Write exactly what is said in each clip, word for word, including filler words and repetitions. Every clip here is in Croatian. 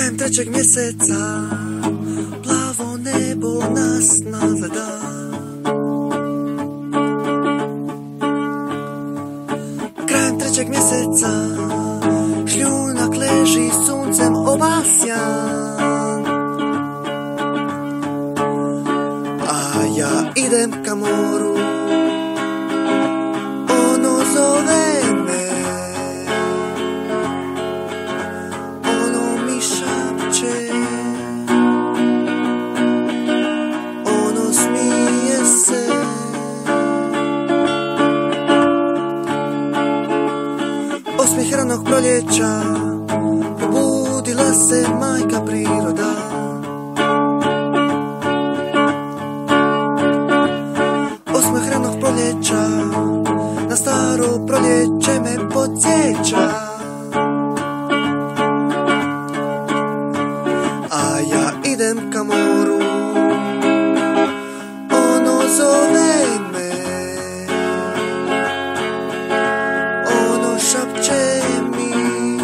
Krajem trećeg mjeseca plavo nebo nas nagleda. Krajem trećeg mjeseca šljunak leži suncem obasjan, a ja idem ka moru, ono zove me, ono mi šapće, ono smije se. Osmih ranog proljeća probudila se majka priroda. Osmih ranog proljeća na staro proljeće me podsjeća, a ja idem ka moru, ono zove me, ono šapće mi,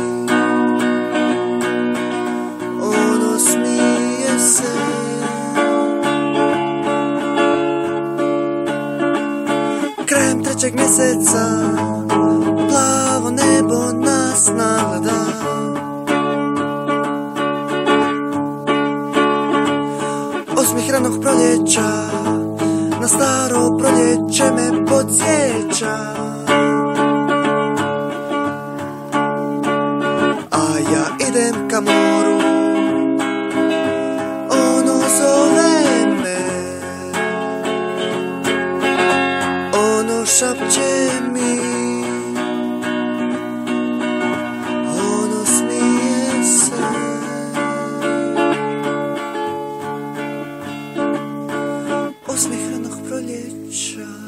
ono smije se. Krajem trećeg mjeseca plavo nebo nas nagleda. Osmih ranog proljeća na staro proljeće me podsjeća, a ja idem ka moru, ono zove me, ono šapće mi, ono smije se. Osmih ranog proljeća